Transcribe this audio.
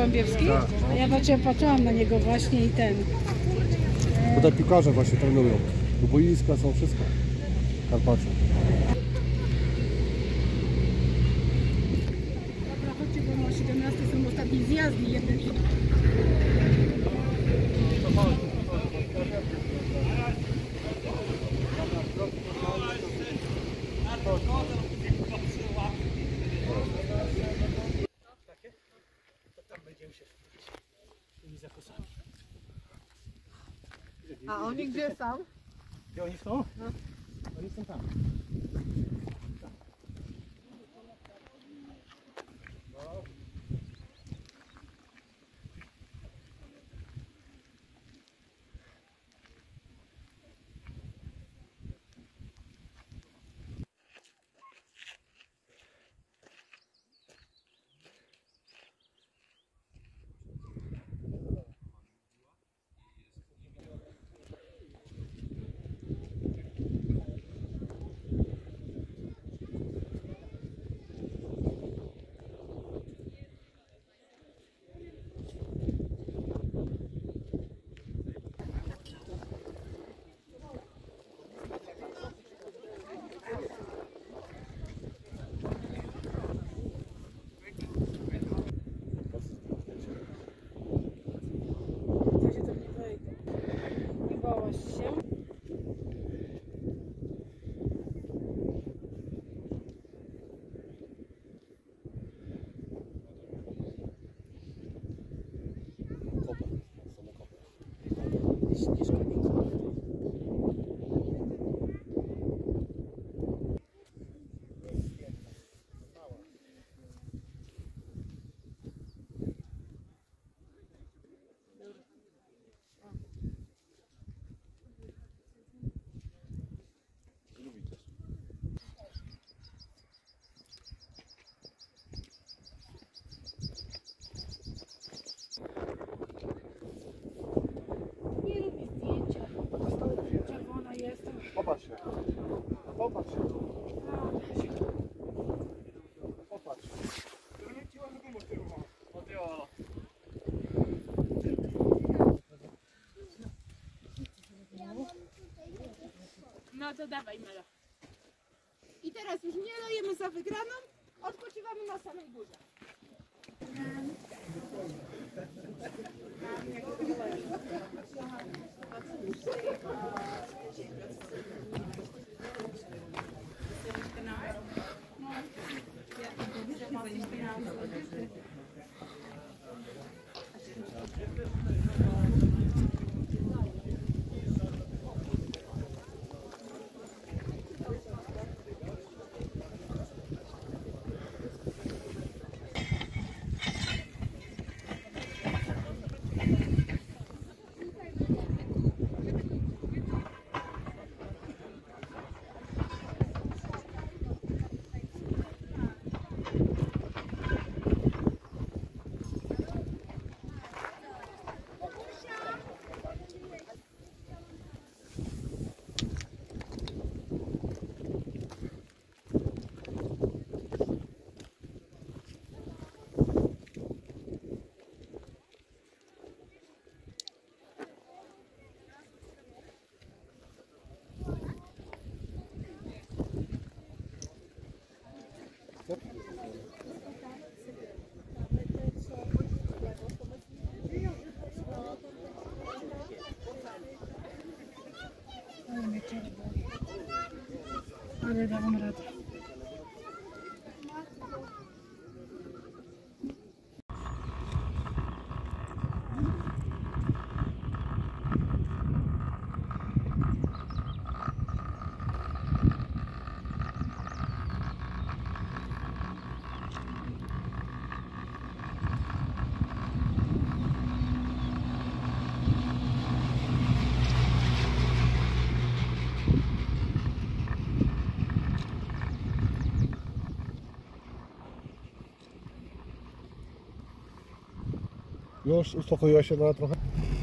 Gołębiewski? Tak. Ja patrzyłam na niego właśnie i ten. Tutaj piłkarze właśnie trenują. Tu boiska są, wszystko. Karpacie. Dobra, chodźcie, bo o 17 są ostatnie zjazdy, jeden i... A oni gdzie są? Gdzie oni są? No. Oni są tam. Nie bałaś się? Nie lubię zdjęcia. Czerwona jestem. Popatrz się. Popatrz się. Popatrz. No to dawaj, Mela. I teraz już nie lejemy za wygraną, odpoczywamy na samej górze. Ale dałam radę. Już uspokoiła się na trochę?